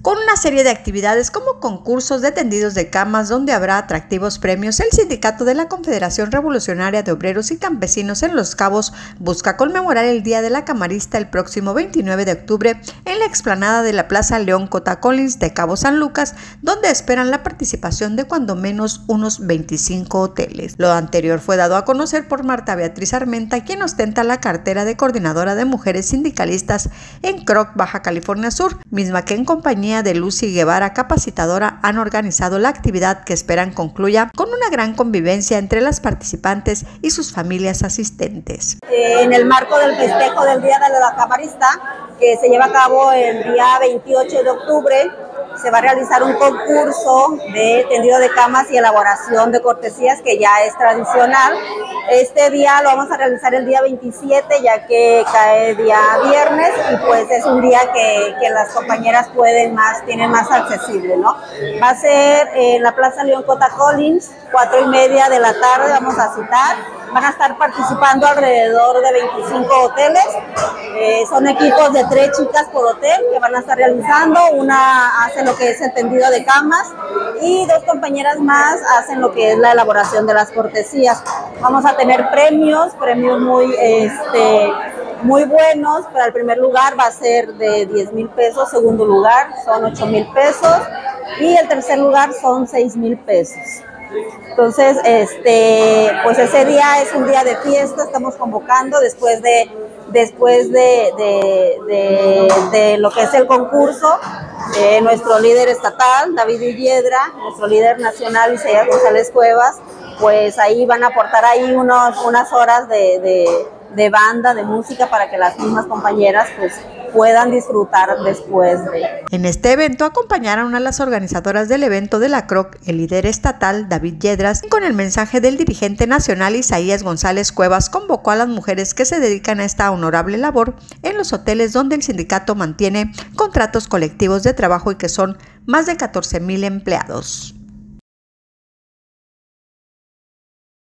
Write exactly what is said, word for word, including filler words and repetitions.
Con una serie de actividades como concursos de tendidos de camas donde habrá atractivos premios, el Sindicato de la Confederación Revolucionaria de Obreros y Campesinos en Los Cabos busca conmemorar el Día de la Camarista el próximo veintinueve de octubre en la explanada de la Plaza León Cotacolinx de Cabo San Lucas, donde esperan la participación de cuando menos unos veinticinco hoteles. Lo anterior fue dado a conocer por Marta Beatriz Armenta, quien ostenta la cartera de coordinadora de mujeres sindicalistas en C R O C Baja California Sur, misma que en compañía de Lucy Guevara, capacitadora, han organizado la actividad que esperan concluya con una gran convivencia entre las participantes y sus familias asistentes. Eh, en el marco del festejo del Día de la Camarista, que se lleva a cabo el día veintiocho de octubre, se va a realizar un concurso de tendido de camas y elaboración de cortesías que ya es tradicional. Este día lo vamos a realizar el día veintisiete, ya que cae día viernes y pues es un día que, que las compañeras pueden más, tienen más accesible, ¿no? Va a ser en la Plaza León Cotacolinx, cuatro y media de la tarde, vamos a citar. Van a estar participando alrededor de veinticinco hoteles. Eh, son equipos de tres chicas por hotel que van a estar realizando. Una hace lo que es el tendido de camas y dos compañeras más hacen lo que es la elaboración de las cortesías. Vamos a tener premios, premios muy, este, muy buenos. Para el primer lugar va a ser de diez mil pesos, segundo lugar son ocho mil pesos y el tercer lugar son seis mil pesos. Entonces, este, pues ese día es un día de fiesta, estamos convocando después de, después de, de, de, de lo que es el concurso, eh, nuestro líder estatal, David Villedra, nuestro líder nacional, Isaías González Cuevas, pues ahí van a aportar ahí unos, unas horas de, de, de banda, de música, para que las mismas compañeras pues puedan disfrutar después de. En este evento acompañaron a las organizadoras del evento de la C R O C, el líder estatal David Yedras, con el mensaje del dirigente nacional Isaías González Cuevas. Convocó a las mujeres que se dedican a esta honorable labor en los hoteles donde el sindicato mantiene contratos colectivos de trabajo y que son más de catorce mil empleados.